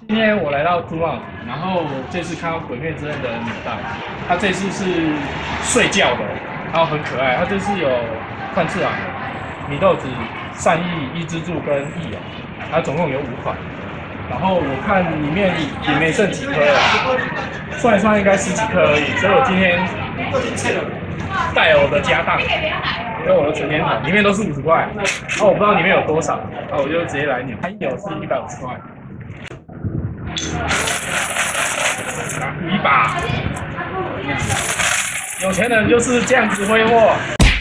今天我来到珠帽子，然后这次看到《鬼灭之刃》的米袋，它这次是睡觉的，然后很可爱。它这次有炭治郎、米豆子、善意、伊之助跟义勇，它总共有5款。然后我看里面也没剩几颗了，算一算应该10几颗而已。所以我今天带我的家当跟我的存钱筒，里面都是50块。然后我不知道里面有多少，然后我就直接来扭。它有是150块。一把，有钱人就是这样子挥霍。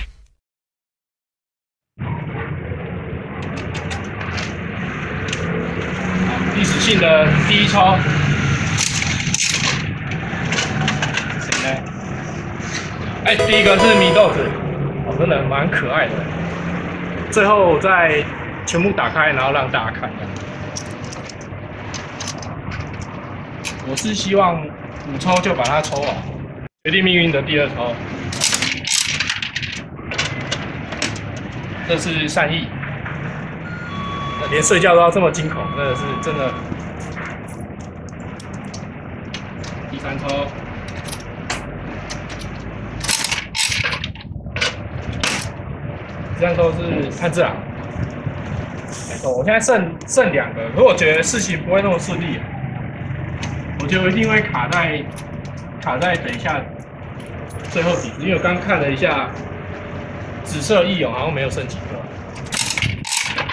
历史性的第一抽，谁呢？哎，第一个是米豆子，哦，真的蛮可爱的。最后我再全部打开，然后让大家看。我是希望5抽就把它抽完，决定命运的第2抽。这是善意，连睡觉都要这么惊恐，真的是真的。第3抽，第3抽是炭治郎。没错，我现在剩2个，可我觉得事情不会那么顺利。我觉得我一定会卡在等一下最后几只，因为我刚看了一下，紫色义勇好像没有剩几个。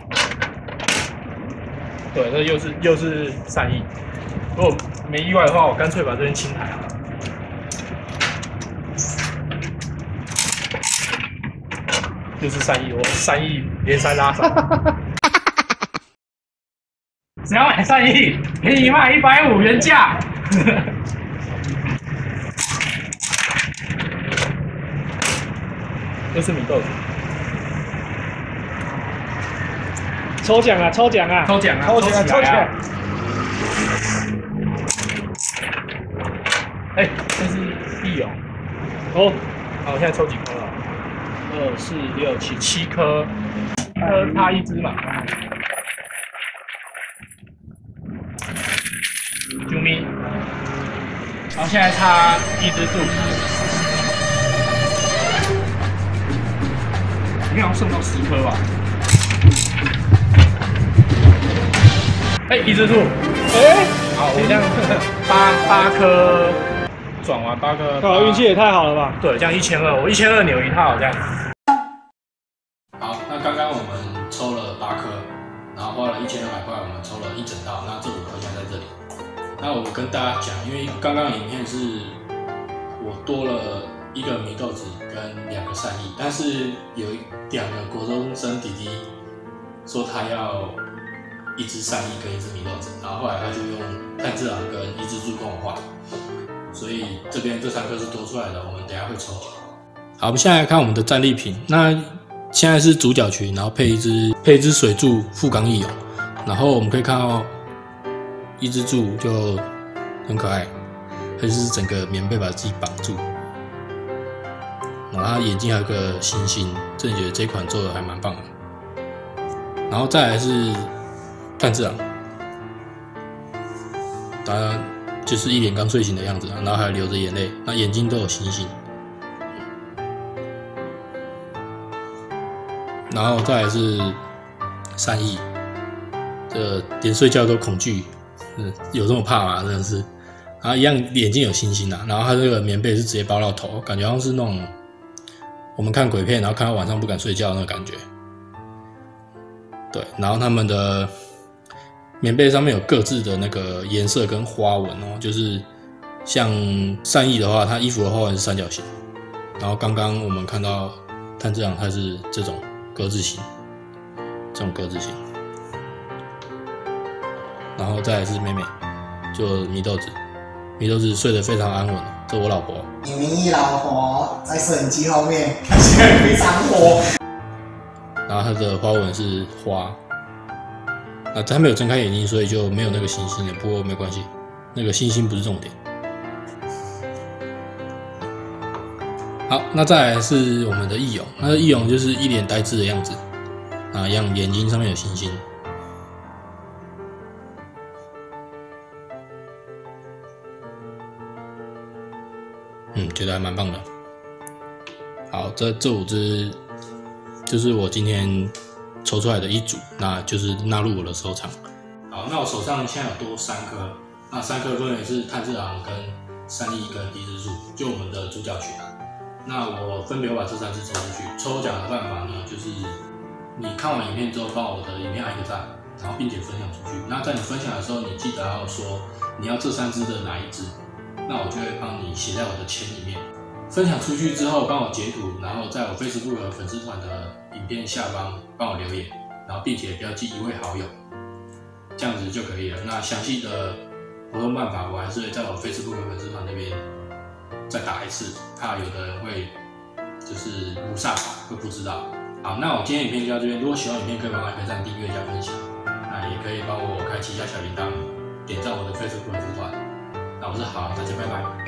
对，这又是善意。如果没意外的话，我干脆把这边清台好了。就是善意，我善意连3拉手。只要买善意，便宜卖150原价。这是米豆子。 抽奖啊！抽奖啊！ 抽奖啊！ 抽起来！抽起来！ 哎，这是义勇。哦，好，我现在抽几颗了？2、4、6、7颗，7颗差1只嘛。救命！然后现在差伊之助，应该要剩到10颗吧？哎，伊之助， 哎， 好，我这样8颗转完8颗， 靠，运气也太好了吧？ 对，这样1200，我1200扭1套这样。好，那刚刚我们抽了8颗，然后花了1200块，我们抽了1整套，那这5颗现在在这里。那我跟大家讲，因为刚刚影片是我多了1个米豆子跟2个善意，但是有2个国中生弟弟说他要1只善意跟1只米豆子，然后后来他就用炭治郎跟伊之助跟我换，所以这边这3颗是多出来的，我们等一下会抽。好，我们现在来看我们的战利品，那现在是主角群，然后配一只水柱富冈义勇，然后我们可以看到。伊之助就很可爱，它就是整个棉被把自己绑住，然后它眼睛还有个星星，真的觉得这款做的还蛮棒的。然后再来是炭治郎，他就是一脸刚睡醒的样子，然后还流着眼泪，那眼睛都有星星。然后再来是善意，这连睡觉都恐惧。有这么怕吗？真的是，然后一样眼睛有星星啊，然后他这个棉被是直接包到头，感觉好像是那种我们看鬼片，然后看到晚上不敢睡觉的那个感觉。对，然后他们的棉被上面有各自的那个颜色跟花纹哦，就是像善意的话，他衣服的花纹是三角形，然后刚刚我们看到炭治郎他是这种格子型，这种格子型。然后再来是妹妹，就米豆子，米豆子睡得非常安稳，这我老婆。 你老婆在摄影机后面看起来非常火。 然后她的花纹是花，她没有睁开眼睛，所以就没有那个星星了。不过没关系，那个星星不是重点。好，那再来是我们的义勇，那义勇就是一脸呆滞的样子，一样眼睛上面有星星。 觉得还蛮棒的。好，这5只就是我今天抽出来的一组，那就是纳入我的收藏。好，那我手上现在有多3颗，那3颗分别是炭治郎跟3亿跟伊之助，就我们的主角群啊。那我分别会把这3只抽出去。抽奖的办法呢，就是你看完影片之后，帮我的影片按一个赞，然后并且分享出去。那在你分享的时候，你记得要说你要这3只的哪一只，那我就会帮你写在我的签里面。分享出去之后，帮我截图，然后在我 Facebook 和粉丝团的影片下方帮我留言，然后并且标记1位好友，这样子就可以了。那详细的活动办法，我还是会在我 Facebook 和粉丝团那边再打一次，怕有的人会就是不上跑，会不知道。好，那我今天影片就到这边。如果喜欢影片，可以帮我按个赞、订阅加分享，那也可以帮我开启一下小铃铛，点赞我的 Facebook 粉丝团。那我是好，大家拜拜。